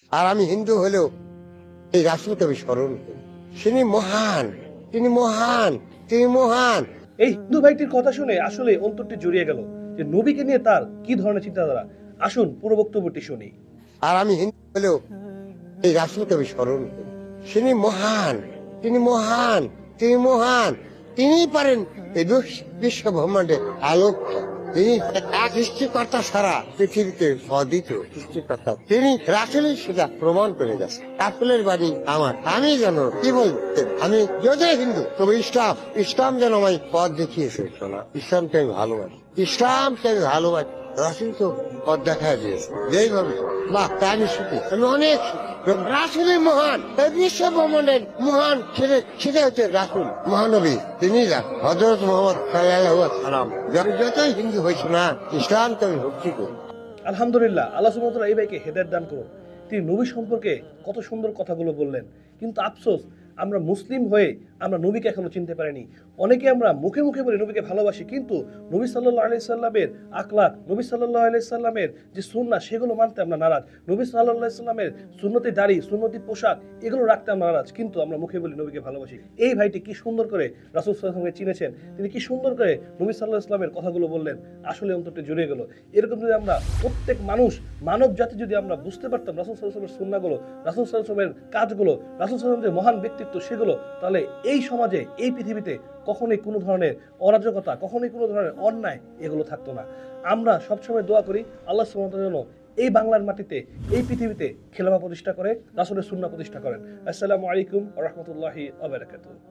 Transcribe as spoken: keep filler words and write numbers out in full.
আর আমি হিন্দু হলেও এই রাসূলকে আমি স্মরণ করি। তিনি মহান, তিনি মহান, তিনি মহান। এই হিন্দু ভাইটির কথা শুনে আসলে অন্তরটি জড়িয়ে গেল যে নবীকে নিয়ে তার কি ধরনের চিন্তাধারা। আসুন পুরো বক্তব্যটি শুনি। আর আমি হিন্দু হলেও এই রাসূলকে আমি স্মরণ করি। তিনি মহান, তিনি মহান, তিনি মহান। তিনিই পারেন এই বিশ্ব ব্রহ্মাণ্ডে আলোক। তিনি এক সৃষ্টিকর্তা ছাড়া পৃথিবীতে অদ্বিতীয় সৃষ্টিকর্তা। তিনি রাসূলই সেটা প্রমাণ করে গেছে। রাসূলের বাণী আমার, আমি যেন কি বলতে, আমি যদি হিন্দু তবে ইসলাম ইসলাম যেন আমায় পথ দেখিয়েছে। শোনা, ইসলামকে আমি ভালোবাসি, ইসলামকে আমি ভালোবাসি। রাসূল তো পথ দেখা দিয়েছে যেইভাবে। বাহ, তাই আমি সুখী, আমি অনেক সুখী। রাসূলই মহান, এই বিশ্ব ব্রহ্মাণ্ডের মহান সেটা সেটা হচ্ছে রাসূল মহানবী। তিনি হযরত মুহাম্মদ সাল্লাল্লাহু আলাইহি ওয়াসাল্লাম। যতই হিন্দু হয়েছে না, ইসলামকে আমি ভক্তি করি। আলহামদুলিল্লাহ, আল্লাহ সুবহানাহু ওয়া তাআলা এই ভাইকে হেদায়েত দান করুন। তিনি নবী সম্পর্কে কত সুন্দর কথাগুলো বললেন, কিন্তু আফসোস আমরা মুসলিম হয়ে আমরা নবীকে এখনো চিনতে পারিনি। অনেকে আমরা মুখে মুখে বলি নবীকে ভালোবাসি, কিন্তু নবী সাল্লাল্লাহু আলাইহি সাল্লামের আখলাক, নবী সাল্লাল্লাহু আলাইহি সাল্লামের যে সুন্নাহ সেগুলো মানতে আমরা নারাজ। নবী সাল্লাল্লাহু আলাইহি সাল্লামের সুন্নতি দাড়ি, সুন্নতি পোশাক এগুলো রাখতে আমরা নারাজ, কিন্তু আমরা মুখে বলি নবীকে ভালোবাসি। এই ভাইটি কি সুন্দর করে রাসূল সাল্লাল্লাহু আলাইহি ওয়াসাল্লামকে চিনেছেন, তিনি কি সুন্দর করে নবী সাল্লাল্লাহু আলাইহি ওয়াসাল্লামের কথাগুলো বললেন। আসলে অন্তরটি জুড়ে গেল। এরকম যদি আমরা প্রত্যেক মানুষ, মানব জাতি যদি আমরা বুঝতে পারতাম রাসূল সাল্লাল্লাহু আলাইহি ওয়াসাল্লামের সুন্নাহগুলো, রাসূল সাল্লাল্লাহু আলাইহি ওয়াসাল্লামের কাজগুলো, রাসূল সাল্লাল্লাহু আলাইহি ওয়াসাল্লামের যে মহান ব্যক্তিত্ব সেগুলো, তাহলে এই সমাজে, এই পৃথিবীতে কখনোই কোনো ধরনের অরাজকতা, কখনোই কোনো ধরনের অন্যায় এগুলো থাকতো না। আমরা সবসময় দোয়া করি আল্লাহ সুবহানাহু ওয়া তাআলা যেন এই বাংলার মাটিতে, এই পৃথিবীতে খেলাফা প্রতিষ্ঠা করে, রাসূলের সুন্নাহ প্রতিষ্ঠা করেন। আসসালামু আলাইকুম ওয়া রাহমাতুল্লাহি ওয়া বারাকাতুহু।